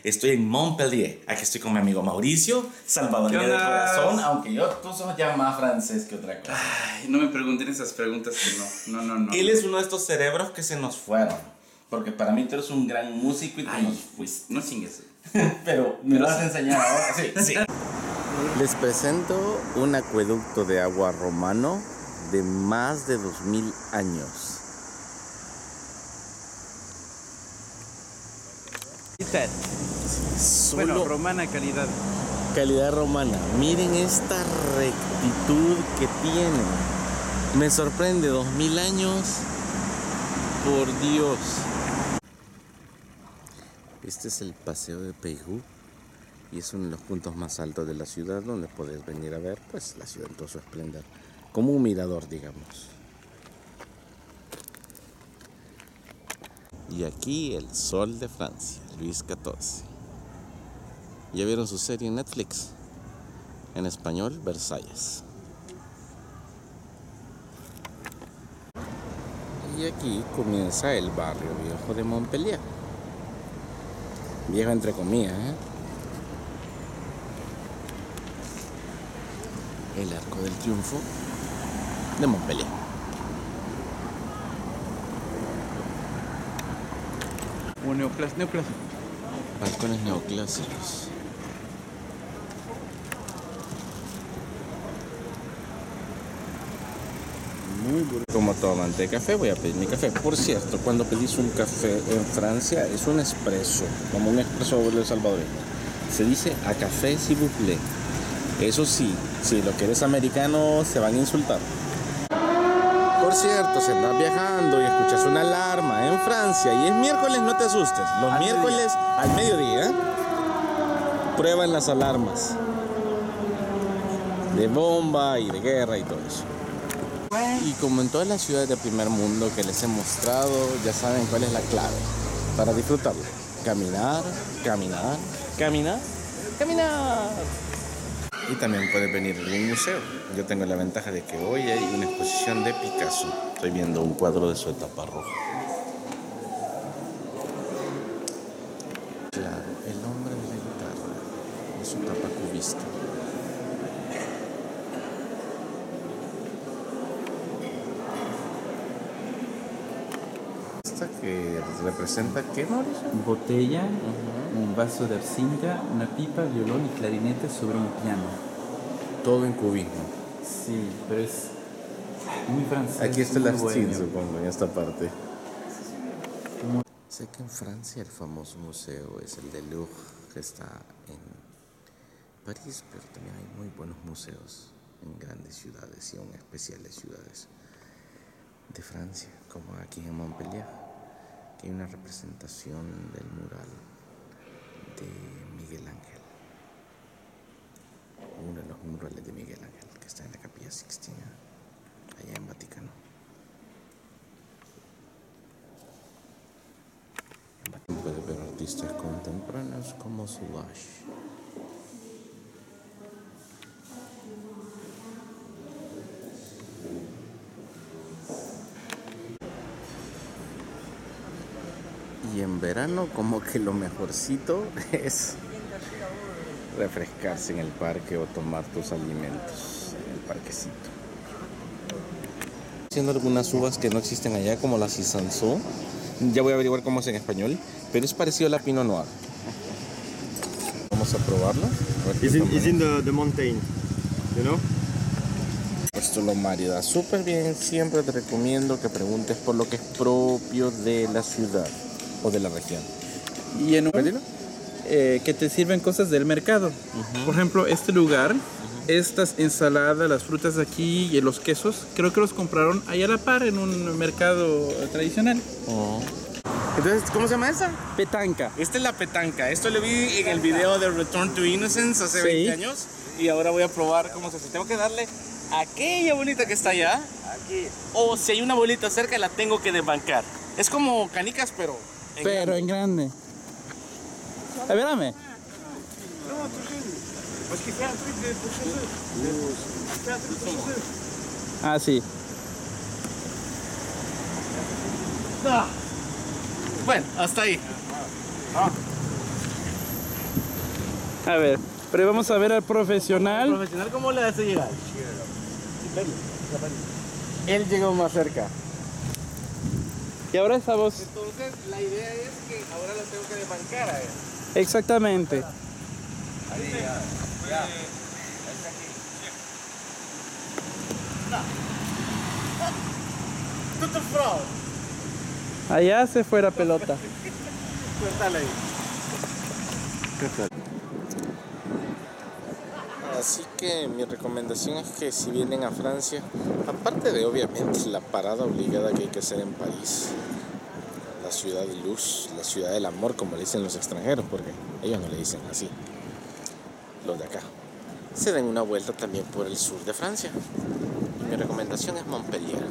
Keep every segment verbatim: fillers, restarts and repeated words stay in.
Estoy en Montpellier. Aquí estoy con mi amigo Mauricio, salvadoreño de corazón, aunque yo tú sos ya más francés que otra cosa. Ay, no me pregunten esas preguntas que no, no, no, no. Él es uno de estos cerebros que se nos fueron. Porque para mí tú eres un gran músico y tú Ay, nos fuiste. no chingues. Pero me lo vas a enseñar ahora. Sí, sí. Les presento un acueducto de agua romano de más de dos mil años. Bueno, Solo romana calidad. calidad romana. Miren esta rectitud que tiene. Me sorprende, dos mil años. Por Dios. Este es el Paseo de Peyrou y es uno de los puntos más altos de la ciudad donde puedes venir a ver pues la ciudad en todo su esplendor, como un mirador, digamos. Y aquí el sol de Francia, Luis catorce. ¿Ya vieron su serie en Netflix? En español, Versalles. Y aquí comienza el barrio viejo de Montpellier. Viejo entre comillas, ¿eh? El Arco del Triunfo de Montpellier. Un neoclásico. neoclásico. Balcones neoclásicos. Muy bueno. Como todo amante de café, voy a pedir mi café. Por cierto, cuando pedís un café en Francia, es un espresso, como un espresso de salvadoreño. Se dice a café s'il vous plaît. Eso sí, si lo que eres americano, se van a insultar. Por cierto, si andas viajando y escuchas una alarma en Francia y es miércoles, no te asustes. Los Al miércoles al mediodía prueban las alarmas de bomba y de guerra y todo eso. Y como en todas las ciudades de primer mundo que les he mostrado, ya saben cuál es la clave para disfrutarlo. Caminar, caminar, caminar, caminar. Y también puedes venir a algún museo. Yo tengo la ventaja de que hoy hay una exposición de Picasso. Estoy viendo un cuadro de su etapa roja. Claro, el hombre de la guitarra, de su etapa cubista. Esta que representa, ¿qué, Mauricio? Botella, un vaso de arcilla, una pipa, violón y clarinete sobre un piano. Todo en cubismo. Sí, pero es muy francés. Aquí está el muy arcilla, bohemio. supongo, en esta parte. Sé que en Francia el famoso museo es el de Louvre, que está en París, pero también hay muy buenos museos en grandes ciudades y aún especiales ciudades de Francia, como aquí en Montpellier, que hay una representación del mural de Miguel Ángel, uno de los murales de Miguel Ángel, que está en la Capilla Sixtina, allá en Vaticano. Puede ver artistas contemporáneos como Soulage. Y en verano como que lo mejorcito es refrescarse en el parque o tomar tus alimentos en el parquecito. Haciendo algunas uvas que no existen allá, como la Cisançon. Ya voy a averiguar cómo es en español, pero es parecido a la Pinot Noir. Vamos a probarlo. A ver qué It's in, tal. it's in the, the mountain, you know? Esto lo marida súper bien. Siempre te recomiendo que preguntes por lo que es propio de la ciudad o de la región. Y en un, ¿Retiro? eh, que te sirven cosas del mercado. Uh-huh. Por ejemplo, este lugar, uh-huh. estas ensaladas, las frutas de aquí y los quesos, creo que los compraron ahí a la par en un mercado tradicional. Oh. Entonces, ¿cómo se llama esa? Petanca. Esta es la petanca. Esto lo vi en el video de Return to Innocence hace Sí. veinte años. Y ahora voy a probar cómo se hace. Tengo que darle a aquella bolita que está allá. Aquí. O si hay una bolita cerca, la tengo que desbancar. Es como canicas, pero... en Pero grande. en grande. A ver, dame. Ah, sí. Bueno, hasta ahí. A ver, pero vamos a ver al profesional. ¿Profesional cómo le hace llegar? Él llegó más cerca. Y ahora esa voz. Entonces, la idea es que ahora lo tengo que desbancar a él. Exactamente. Ahí, ya. Ya. ¡Tutu fraud! Allá se fue la pelota. Suéltale ahí. Así que mi recomendación es que si vienen a Francia, aparte de obviamente la parada obligada que hay que hacer en París, la ciudad de luz, la ciudad del amor, como le dicen los extranjeros, porque ellos no le dicen así, los de acá, se den una vuelta también por el sur de Francia. Y mi recomendación es Montpellier.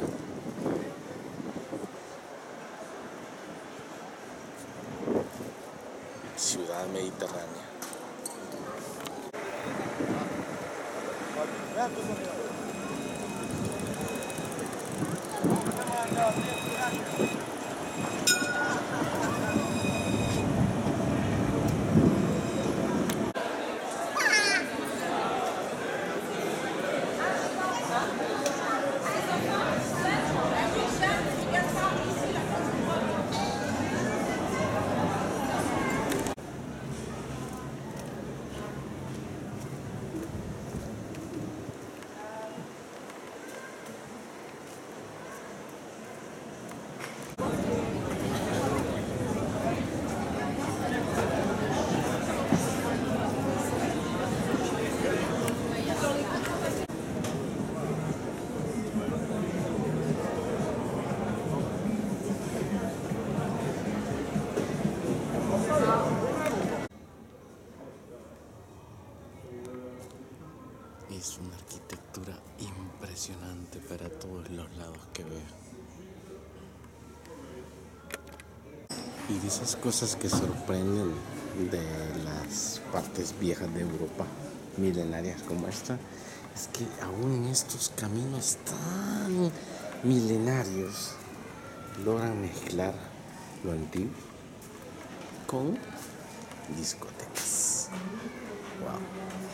Ciudad mediterránea. Es una arquitectura impresionante para todos los lados que veo. Y de esas cosas que sorprenden de las partes viejas de Europa, milenarias como esta, es que aún en estos caminos tan milenarios logran mezclar lo antiguo con discotecas. Wow.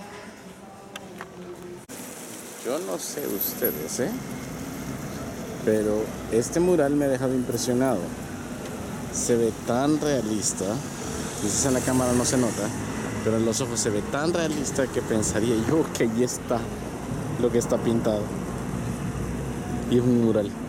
Yo no sé de ustedes, ¿eh? Pero este mural me ha dejado impresionado. Se ve tan realista, quizás en la cámara no se nota, pero en los ojos se ve tan realista que pensaría yo que ahí está lo que está pintado. Y es un mural.